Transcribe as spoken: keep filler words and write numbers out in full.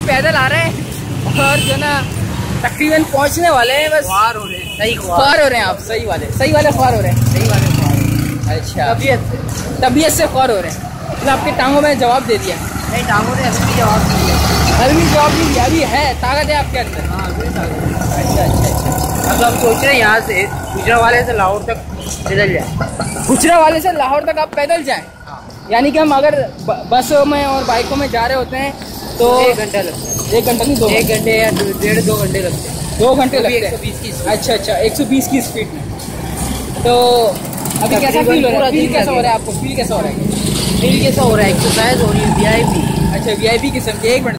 पैदल आ रहे हैं और जो ना तकरीबन पहुंचने वाले हैं, बस ख्वार हो रहे हैं। सही ख्वार हो रहे हैं आप, सही वाले सही वाले ख्वार हो रहे हैं, सही वाले ख्वार। अच्छा, तबीयत से तबीयत से ख्वार हो रहे हैं। मतलब आपके टांगों में जवाब दे दिया? नहीं, टांगों ने असली जवाब दिया। अभी जवाब नहीं दिया, अभी है ताकत है आपके अंदर। हाँ, अच्छा अच्छा अच्छा। अब हम सोच रहे हैं यहाँ से गुजरा वाले से लाहौर तक पैदल जाए। गुजरा वाले से लाहौर तक आप पैदल जाएं? यानी कि हम अगर बसों में और बाइकों में जा रहे होते हैं तो एक घंटा लगता है। एक घंटा नहीं, दो एक घंटे या डेढ़ दो घंटे लगते हैं। दो घंटे लगते हैं। एक सौ बीस की स्पीड। अच्छा अच्छा, एक सौ बीस की स्पीड में। तो अभी कैसा फील हो रहा है? फील कैसा हो रहा है आपको? फील कैसा हो रहा है? फील कैसा हो रहा है? एक्सरसाइज हो रही है, वी आई पी। अच्छा, वी आई पी किस्म के। एक मिनट